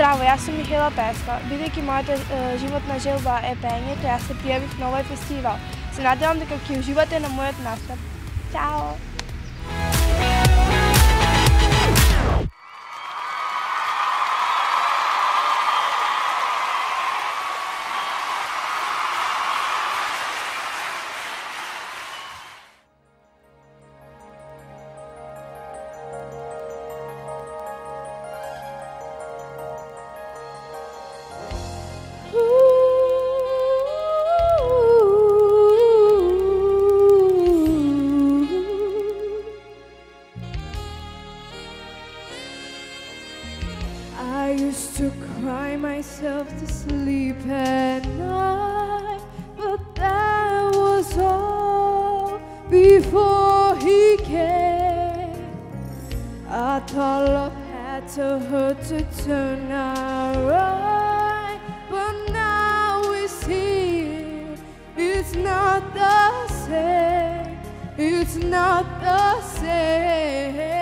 Zdravo, ja sam Mihaela Peeska. Бидејќи мојата животна желба е пеењето, јас се пријавив на овој фестивал. Се надевам дека ќе уживате на мојот настап. Чао! I used to cry myself to sleep at night, but that was all before he came. I thought love had to hurt to turn out right, but now it's here. It's not the same. It's not the same.